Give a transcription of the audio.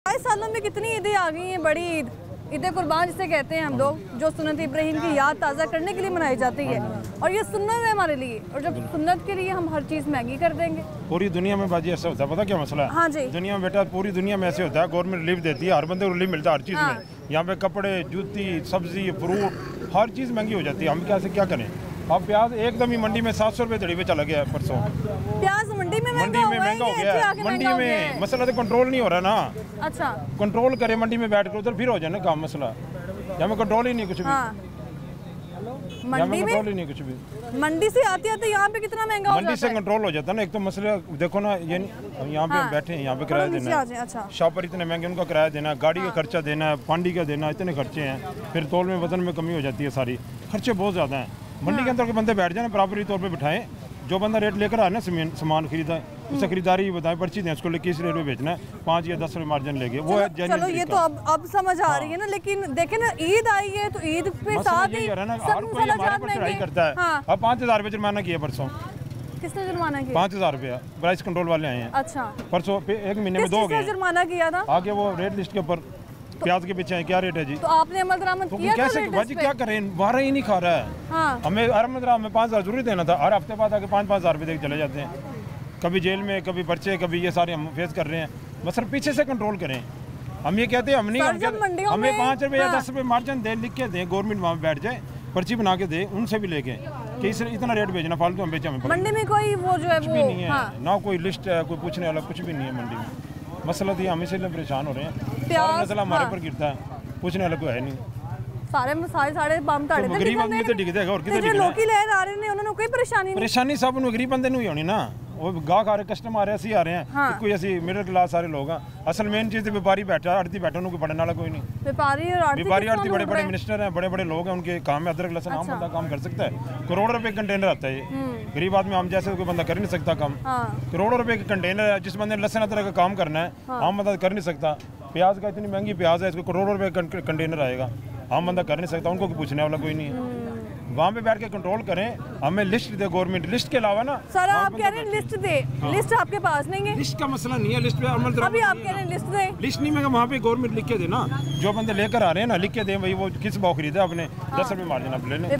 22 सालों में कितनी ईदें आ गई हैं, बड़ी ईद, ईद कुर्बान जिसे कहते हैं हम लोग, जो सुन्नत इब्राहीम की याद ताज़ा करने के लिए मनाई जाती है। और ये सुन्नत है हमारे लिए, और जब सुन्नत के लिए हम हर चीज़ महंगी कर देंगे। पूरी दुनिया में बाजी ऐसा होता है, पता क्या मसला है? हाँ जी। दुनिया में बेटा पूरी दुनिया में ऐसे होता है, गवर्नमेंट रिलीफ देती है, हर बंदे को रिलीफ मिलता है हर चीज़ में। यहाँ पे कपड़े, जूती, सब्जी, फ्रूट, हर चीज़ महंगी हो जाती है। हम क्या करें? अब प्याज एकदम ही मंडी में 700 रुपये धड़ी पे चला गया है परसों। प्याज मंडी में महंगा हो गया है। मंडी में मसला तो कंट्रोल नहीं हो रहा ना। अच्छा, कंट्रोल करे मंडी में बैठ कर, उधर फिर हो जाए ना काम। मसला यहाँ में कंट्रोल ही नहीं कुछ भी। मंडी में कंट्रोल ही नहीं कुछ भी। मंडी से आते यहाँ पे कितना महंगा हो जाता है? मंडी से कंट्रोल हो जाता है ना। एक तो मसला देखो ना, ये यहाँ पे बैठे हैं, यहाँ पे किराया देना है, अच्छा। शॉप पर इतने महंगे उनका किराया देना, गाड़ी का खर्चा देना है, पानी का देना, इतने खर्चे हैं। फिर तौल में वजन में कमी हो जाती है, सारी खर्चे बहुत ज़्यादा हैं। मंडी के अंदर के बंदे बैठ जाए बराबरी तौर पे बिठाएं, जो बंदा रेट लेकर आए ना सामान खरीदा है उसे खरीदारी ही बताएं, पर्ची दें उसको, किस रेट में बेचना है, 5 या 10 रुपये मार्जिन लेके वो है। चलो ये तो अब समझ आ रही है ना, लेकिन देखे ना ईद आई है तो ईद पे साथ ही हर कोई हमारे पर चढ़ाई करता है। अब 5000 रुपये जुर्माना किया परसों। किसने जुर्माना किया? 5000 रुपया प्राइस कंट्रोल वाले आए हैं। अच्छा, परसों 1 महीने में 2 हो गए। जुर्माना किया था आगे वो रेट लिस्ट के ऊपर प्याज के पीछे है, क्या रेट है जी? तो आपने अमल दरामद किया? कैसे बाजी क्या करें, बारह ही नहीं खा रहा है। हमें हमें 5000 जरूरी देना था, हर हफ्ते बाद आके 5-5 रुपये देकर चले जाते हैं। कभी जेल में, कभी पर्चे, कभी ये सारे हम फेस कर रहे हैं। बस सर पीछे से कंट्रोल करें। हम ये कहते हैं हम नहीं, हमें 5 रुपये या 10 रुपये मार्जिन दे, लिख के दें, गवर्नमेंट वहाँ बैठ जाए, पर्ची बना के दे, उनसे भी लेके कि इस इतना रेट बेचना, फालतू हम बेचा। मंडी में कोई वो जो है कुछ भी नहीं है, ना कोई लिस्ट है, कोई पूछने वाला कुछ भी नहीं है मंडी में। मसला तो हम इसीलिए परेशान हो रहे हैं, सारा मसला हमारे पर गिरता है, पूछने वाला कोई है नहीं। सारे बम ताड़े तो गरीब आदमी तो डिग देगा और किधर डिगना? लोग ही लहर आ रहे हैं, उन्होंने कोई परेशानी सब उन्हें गरीब बंदे नहीं होनी ना। वो गाहक आ रहे, कस्टमर आ रहे, ऐसे आ रहे हैं, कोई ऐसी मिडिल क्लास सारे लोग हैं। असल मेन चीज़ तो व्यापारी बैठा, आड़ती बैठा, उनको पढ़ने वाला कोई नहीं। व्यापारी आड़ती बड़े बड़े मिनिस्टर हैं, बड़े बड़े लोग हैं, उनके काम में अदरक लहसुन आम बंदा काम कर सकता है। करोड़ों रुपए कंटेनर आता है ये, गरीब आदमी हम जैसे कोई बंदा कर नहीं सकता काम। करोड़ों रुपए का कंटेनर है, जिस बंदे ने लहसुन अदरक का काम करना है, आम बंदा कर नहीं सकता। प्याज का इतनी महंगी प्याज है, इसको करोड़ों रुपए कंटेनर आएगा, आम बंदा कर नहीं सकता, उनको पूछने वाला कोई नहीं है। वहाँ पे बैठ के कंट्रोल करें, हमें लिस्ट दे गवर्नमेंट। लिस्ट के अलावा ना सर आप कह रहे हैं लिस्ट दे, लिस्ट आपके पास नहीं है? लिस्ट का मसला नहीं है, लिस्ट पे अमल अभी आप कह रहे हैं लिस्ट दे, लिस्ट नहीं, मैं वहाँ पे गवर्नमेंट लिख के दे ना, जो बंदे लेकर आ रहे हैं ना, लिख के दे भाई वो किस भाव खरीदा आपने, 10 रुपये मार्जिन आप लेने।